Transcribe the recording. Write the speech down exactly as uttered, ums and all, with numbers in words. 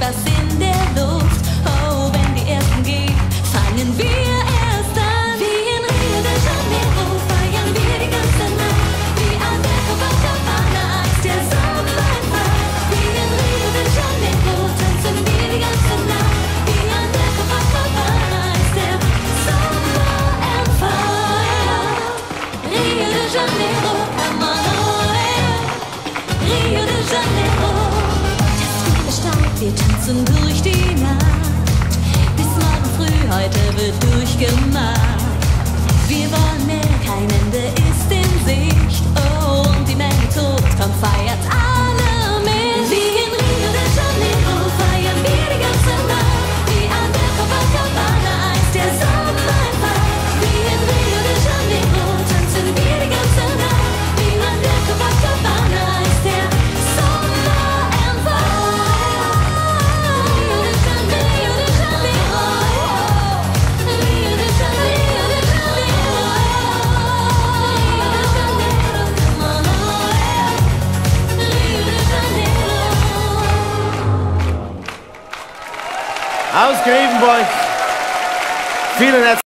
etwas in der Luft. Oh, wenn die ersten gehen, fangen wir erst an. Wie in Rio de Janeiro feiern wir die ganze Nacht. Wie an der Copacabana, als der Sonnenschein. Wie in Rio de Janeiro tanzen wir die ganze Nacht. Wie an der Copacabana, als der Sonnenschein. Rio de Janeiro, come on, oh yeah. Rio de Janeiro. Das Spiel bestaunt, wir tanzen durch die Nacht. Bis morgen früh, heute wird durchgemacht. Wir wollen mehr, kein Ende ist in Sicht. Oh, und die Menge tobt, komm, feiert alle mit. Wie in Rio de Janeiro feiern wir die ganze Nacht. Wie an der Copacabana, als der Sonnenschein. Wie in Rio de Janeiro tanzen wir die ganze Nacht. Wie an der Copacabana, als der Sonnenschein. Rio de Janeiro, Rio de Janeiro, Rio de Janeiro, Rio de Janeiro, come on, oh yeah. Rio de Janeiro. Aus Grevenbroich. Vielen herzlichen